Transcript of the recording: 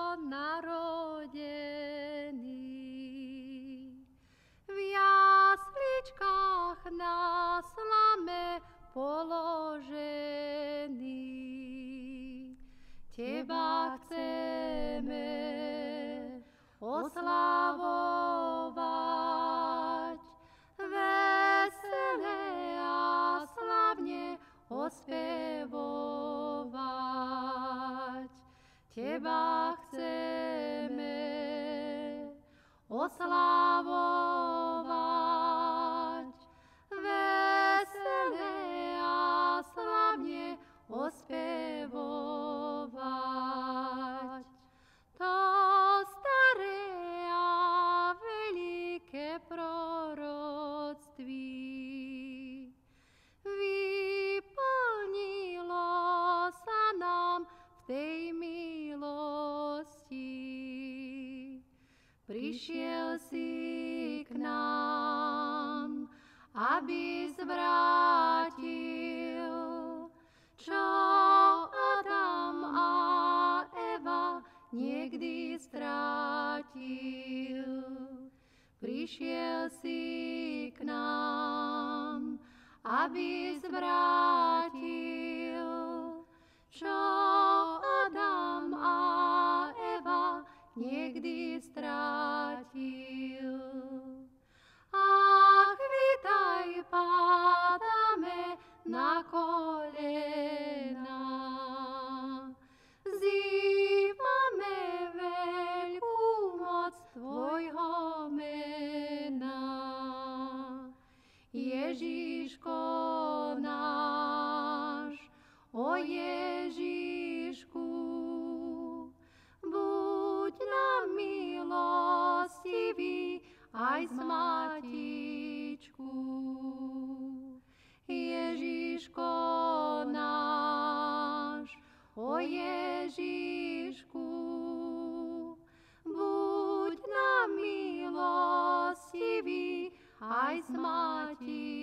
narodený. V jasličkách na slame položený. Teba chceme oslavovať, veselé a slavne ospevovať. Teba chceme oslavovať, veselé a slavne ospevovať. To staré a veľké proroctví vyplnilo sa nám v tej milosti. Prišiel si k nám, aby zvrátil, čo Adam a Eva niekdy strátil. Prišiel si k nám, aby zvrátil, čo Adam a Eva niekdy strátil. Ach, vitaj, pádame na kolena, vzývame veľkú moc tvojho mena. Ježiško náš, o Ježišku, buď nám milostivý aj z Matičku. Ježiško náš, o Ježišku, buď nám milostivý aj z Matičku.